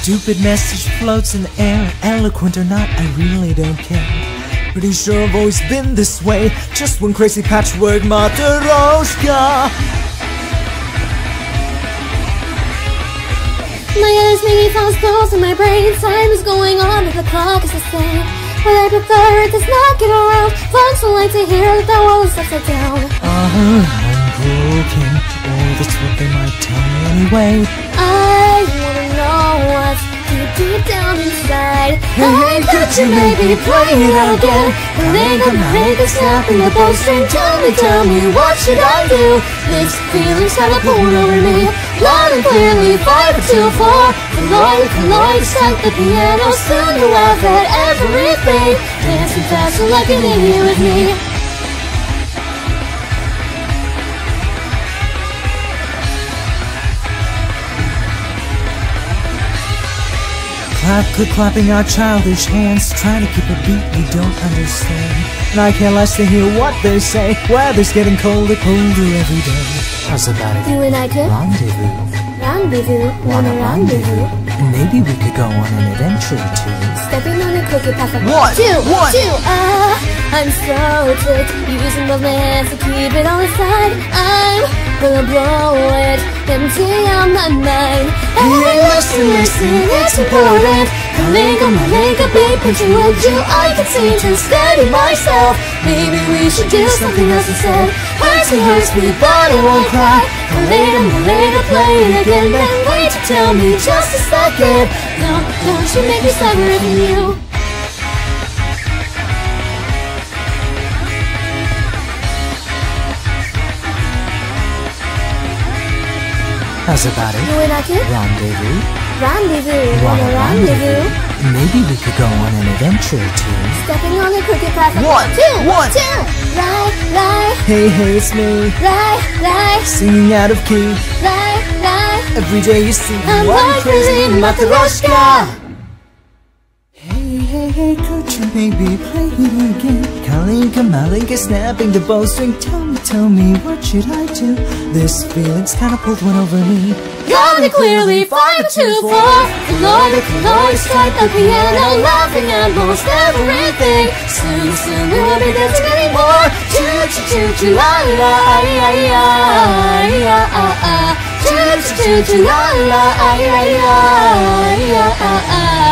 stupid message floats in the air. Eloquent or not, I really don't care. Pretty sure I've always been this way. Just one crazy patchwork Matryoshka. My head is making fast calls in my brain. Time is going on, but the clock is the same. But I prefer it does not get around. Folks don't like to hear that the world is upside down. I'm broken. Oh, that's what they might tell me anyway. I wanna know what's deep down inside. Hey, could you maybe play it out again? Make a snap in the bowstring. Tell me, what should I do? This feeling's kinda pulling over me. Loud and clearly, 5 or 2 or 4. Colloid, strike the piano. Soon you'll laugh at everything. Dancing faster like an idiot with me. Clapping our childish hands, trying to keep a beat we don't understand. And I care less to hear what they say. Weather's getting colder every day. How's about it? You and I could rendezvous. Wanna rendezvous? And maybe we could go on an adventure or two. Stepping on a cookie path of One, two. I'm so ticked, using both my hands to keep it on the side. I'm gonna blow it empty on my mind. Hey, listen, it's important. Link on my link, a big picture with you. I can seem to steady myself. Maybe we should do something else instead. Hurts me, but I won't cry. Later, play it again. Then wait to tell me just a second. Don't you make me stubborn from you. How's about it? You and I could Rendezvous. Wanna rendezvous? Maybe we could go on an adventure or two. Stepping on the crooked path of One, two. Lie, Hey, it's me. lie, Singing out of key. lie. Every day you see I'm one going crazy, Matryoshka. Hey, could you maybe play it again? Kalinka, snapping the bowstring. Tell me, what should I do? This feeling's kinda pulled one over me. Got me clearly, 5 or 2 or 4. Colloid, strike the piano, laughing at most everything. Soon we won't be dancing anymore. Choo, la la, choo, la la,